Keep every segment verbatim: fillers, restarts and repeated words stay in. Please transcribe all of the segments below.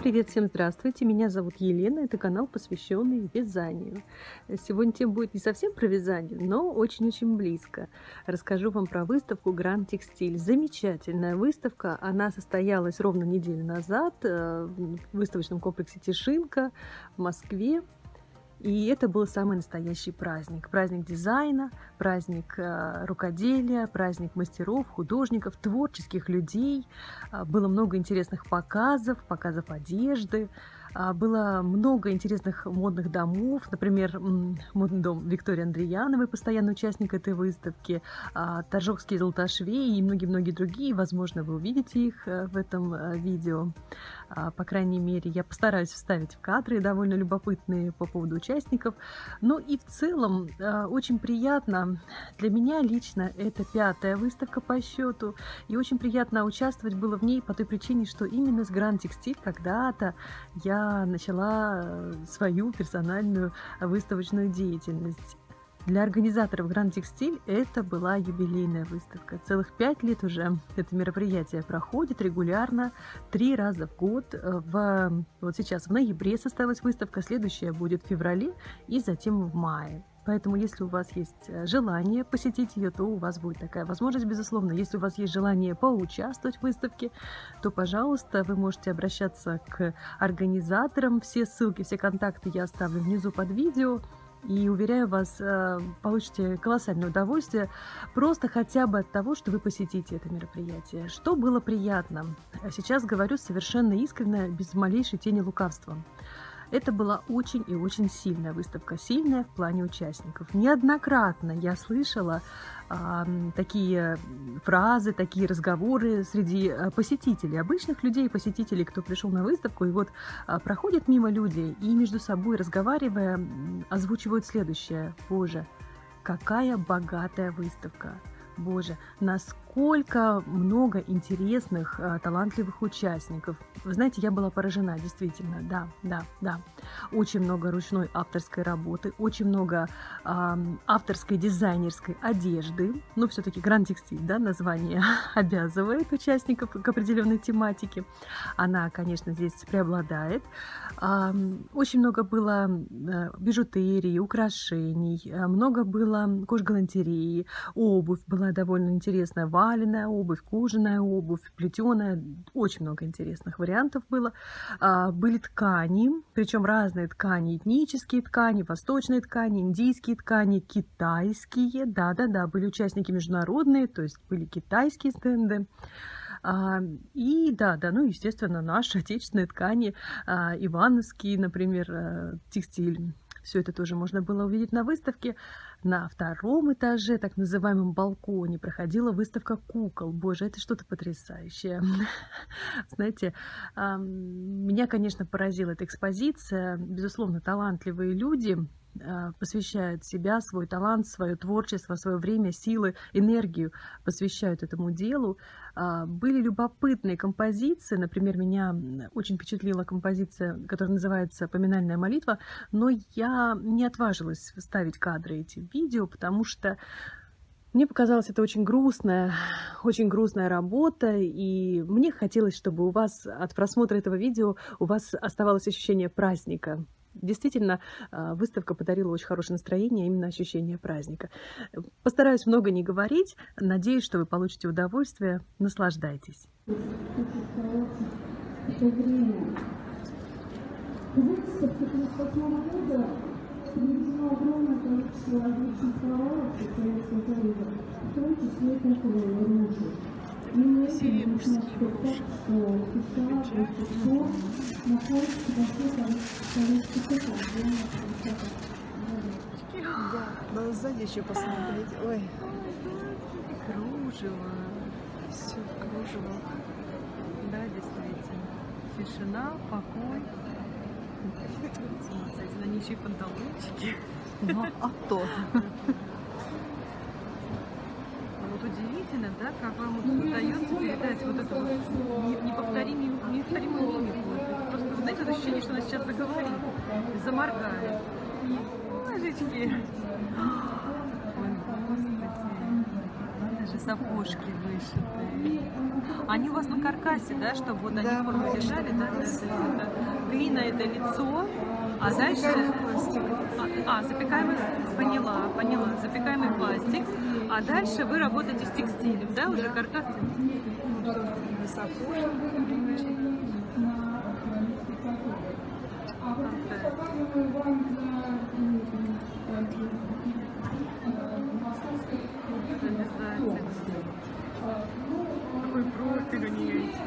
привет, всем здравствуйте, меня зовут Елена, это канал, посвященный вязанию. Сегодня тема будет не совсем про вязание, но очень-очень близко. Расскажу вам про выставку Гранд Текстиль. Замечательная выставка, она состоялась ровно неделю назад в выставочном комплексе Тишинка в Москве. И это был самый настоящий праздник. Праздник дизайна, праздник э, рукоделия, праздник мастеров, художников, творческих людей. А, было много интересных показов, показов одежды. А, было много интересных модных домов. Например, модный дом Виктории Андреяновой, постоянный участник этой выставки, а, Торжокский золотошвей и многие-многие другие. Возможно, вы увидите их э, в этом э, видео. А, по крайней мере, я постараюсь вставить в кадры довольно любопытные по поводу участников. Ну и в целом очень приятно, для меня лично это пятая выставка по счету, и очень приятно участвовать было в ней по той причине, что именно с Гранд Текстиль когда-то я начала свою персональную выставочную деятельность. Для организаторов Гранд Текстиль это была юбилейная выставка. Целых пять лет уже это мероприятие проходит регулярно, три раза в год. В, вот сейчас в ноябре состоялась выставка, следующая будет в феврале и затем в мае. Поэтому, если у вас есть желание посетить ее, то у вас будет такая возможность, безусловно. Если у вас есть желание поучаствовать в выставке, то, пожалуйста, вы можете обращаться к организаторам. Все ссылки, все контакты я оставлю внизу под видео. И, уверяю вас, получите колоссальное удовольствие просто хотя бы от того, что вы посетите это мероприятие. Что было приятно? Сейчас говорю совершенно искренне, без малейшей тени лукавства. Это была очень и очень сильная выставка, сильная в плане участников. Неоднократно я слышала а, такие фразы, такие разговоры среди посетителей, обычных людей, посетителей, кто пришел на выставку, и вот а, проходят мимо люди и между собой, разговаривая, озвучивают следующее: «Боже, какая богатая выставка! Боже, насколько много интересных, талантливых участников!» Вы знаете, я была поражена, действительно, да, да, да. Очень много ручной авторской работы, очень много э, авторской дизайнерской одежды. Но все-таки Гранд Текстиль, да, название обязывает участников к определенной тематике. Она, конечно, здесь преобладает. Э, очень много было бижутерии, украшений, много было кожгалантереи, обувь была довольно интересная, валеная обувь, кожаная обувь, плетеная, очень много интересных вариантов было. А, были ткани, причем разные ткани, этнические ткани, восточные ткани, индийские ткани, китайские, да-да-да, были участники международные, то есть были китайские стенды. А, и да-да, ну, естественно, наши отечественные ткани, а, ивановские, например, а, текстиль. Все это тоже можно было увидеть на выставке. На втором этаже, так называемом балконе, проходила выставка кукол. Боже, это что-то потрясающее. Знаете, меня, конечно, поразила эта экспозиция. Безусловно, талантливые люди посвящают себя, свой талант, свое творчество, свое время, силы, энергию посвящают этому делу. Были любопытные композиции, например, меня очень впечатлила композиция, которая называется «Поминальная молитва», но я не отважилась вставить кадры эти в видео, потому что мне показалось, это очень грустная, очень грустная работа, и мне хотелось, чтобы у вас от просмотра этого видео у вас оставалось ощущение праздника. Действительно, выставка подарила очень хорошее настроение, именно ощущение праздника. Постараюсь много не говорить. Надеюсь, что вы получите удовольствие. Наслаждайтесь. Серии мужские броши. Да, надо сзади еще посмотреть. Ой. Кружево. Все в кружево. Да, действительно. Тишина, покой. Смотрите, на ничьи панталончики. Ну, а то. Вот удивительно, да, как вам вот удается передать вот эту вот неповторимую, неповторимую мимику. Это просто, знаете, это ощущение, что она сейчас заговорит, заморгает. Божечки. Ой, господи. Даже сапожки вышиты. Они у вас на каркасе, да, чтобы вот они Да, форму держали, да? Да, глина это лицо, а дальше... А, а, запекаемый, поняла, поняла, запекаемый пластик, а дальше вы работаете с текстилем, да, уже каркас? Какой профиль у нее есть.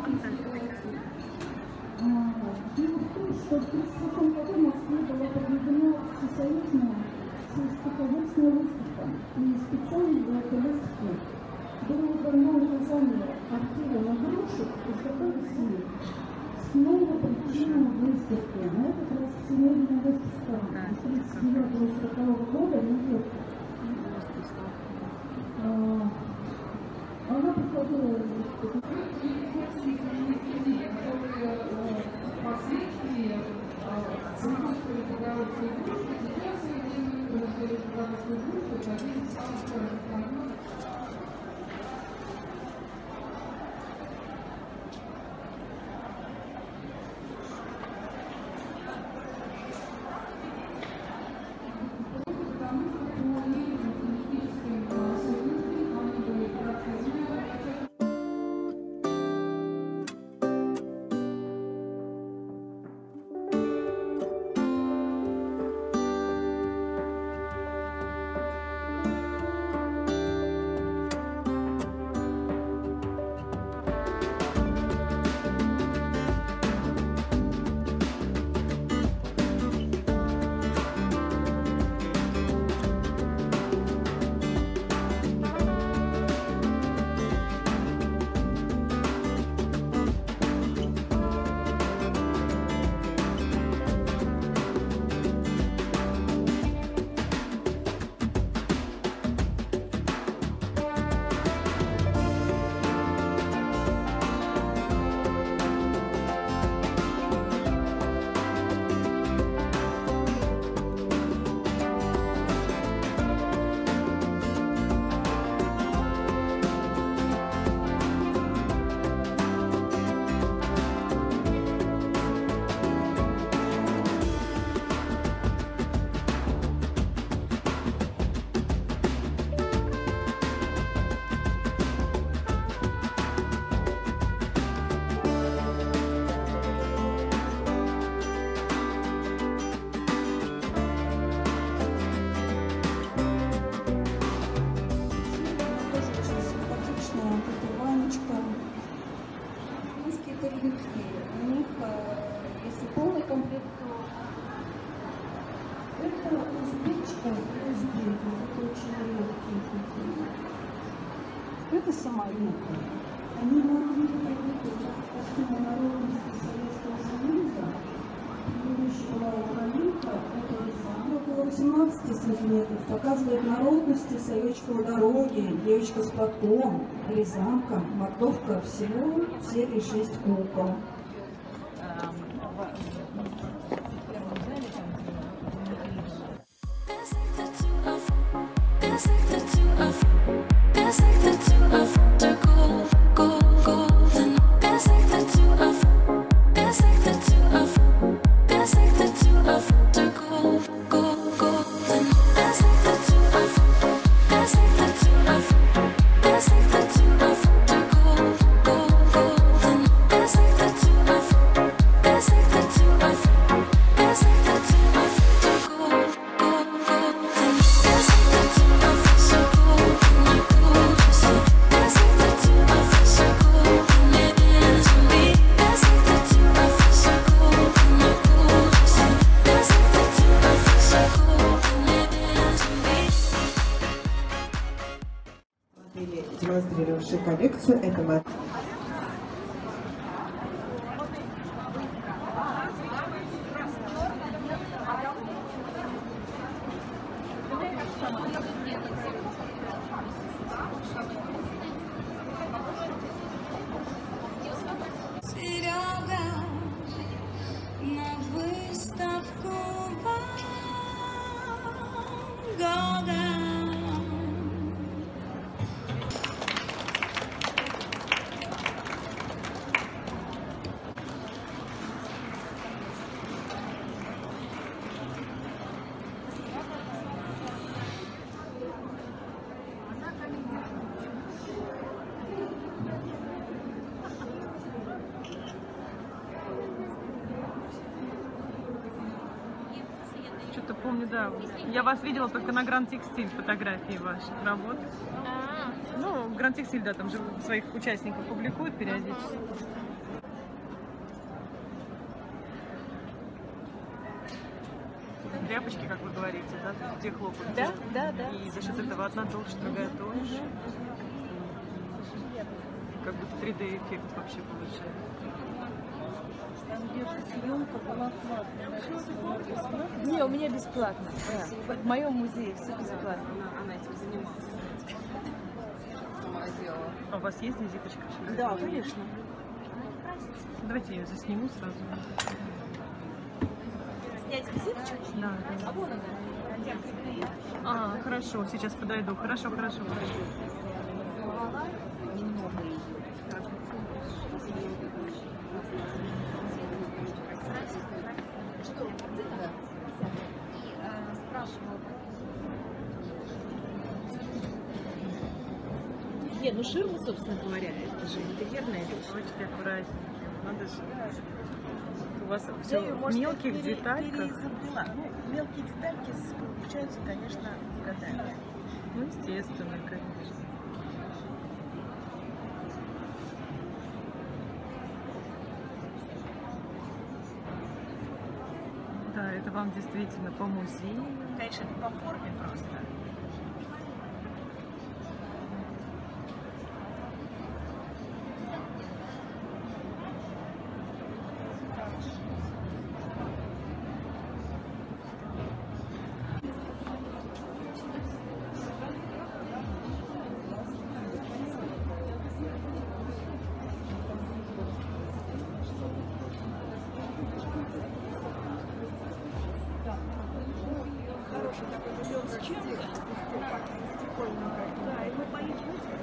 Что в тысяча девятьсот году в Москве была проведена всесоюзная сельскохозяйственная выставка, и специально для этой выставки было дано указание Артема Нагрушек изготовить снег. Снова причина выставки. На этот раз семейная выставка тысяча девятьсот сорокового года не идет. Она проходила последствия цветовской фотографии игрушки, сейчас я фотографию игрушку, один сам у них, если полный комплект, то это узбечка, узбек, это очень редкие. Это самолеты. Они могли привыкнуть к костюму народности Советского Союза. Предыдущая была Украинка, это Рязань, около восемнадцати сантиметров, показывает народности советского дороги, девочка с платком, Рязанка, мордовка, всего в серии шесть кукол. Демонстрировавший коллекцию, это модель. помню, да. Я вас видела только на Гранд Текстиль, фотографии ваших работ. Ну, Гранд Текстиль, да, там же своих участников публикуют периодически. Тряпочки, как вы говорите, да, где хлопают. Да, да, да. И за счет этого одна толще, другая тоньше. Как будто три дэ эффект вообще получается. Съемка была платная. Не, у меня бесплатно. Да. В моем музее все бесплатно. Она этим занимается. А у вас есть визиточка? Да, конечно. Давайте я ее засниму сразу. Снять визиточку? Да, да. А вон она. А, хорошо, сейчас подойду. Хорошо, хорошо, хорошо. Не, ну ширма, собственно говоря, это же интерьерная вещь. Очень аккуратненько. Надо же. У вас Я все её, в может, мелких пере- детальках. переизобрела. Ну, мелкие детальки получаются, конечно, годами. Ну, естественно, конечно. Да, это вам действительно по музею. Конечно, это по форме просто. Хороший такой, с чем-то. Да, и мы поедем.